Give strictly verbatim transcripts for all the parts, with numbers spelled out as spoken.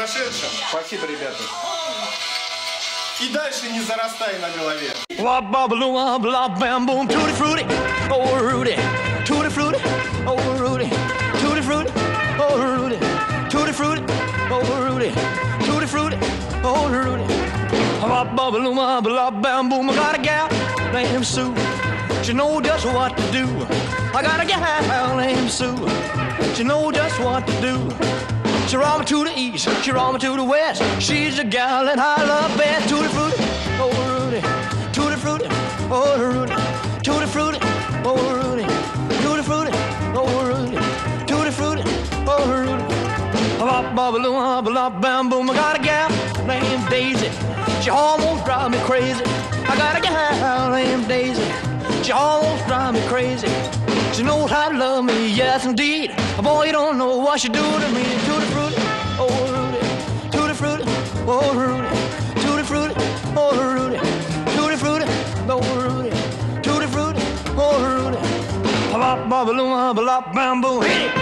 прошедшим. Спасибо, ребята. И дальше не зарастай на голове. I got a gal named Sue. She know just what to do. I got a gal named Sue. She know just what to do. She roll me to the east, she roll me to the west. She's the gal that I love best. Tutti frutti, oh Rudy. Tutti frutti, oh Rudy. Tutti frutti, oh Rudy. Tutti frutti, oh Rudy. Tutti frutti, oh Rudy. Bop bop bop bop bam boom. I got a gal named Daisy. She almost drive me crazy. I got a gal named Daisy. She almost drive me crazy. She knows how to love me, yes indeed. Boy, you don't know what she do to me. Tutti frutti, oh Rudy. Tutti frutti, oh Rudy. Tutti frutti, oh Rudy. Tutti frutti, oh Rudy. Tutti frutti, oh Rudy. Bop bop bop bop bam boom. Hit it.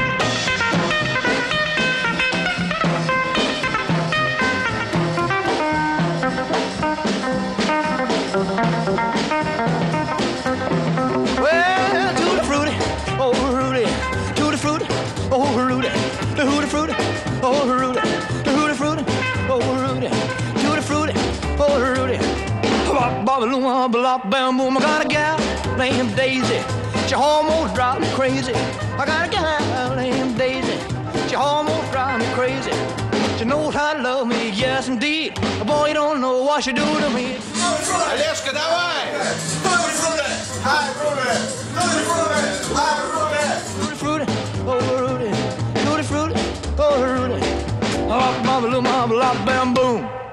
Well, tutti frutti, oh Rudy, tutti frutti, oh Rudy, tutti frutti, oh Rudy, tutti frutti, oh Rudy, tutti frutti, oh Rudy. Bop bop bop bop bam boom. I got a gal named Daisy. She almost drives me crazy. I got a gal named Daisy. She almost drives me crazy. She knows how to love me, yes indeed. Boy, you don't know what she do to me. Олежка, давай! Tutti frutti, oh Rudy, tutti frutti, oh Rudy. Bop bop bop bam boom.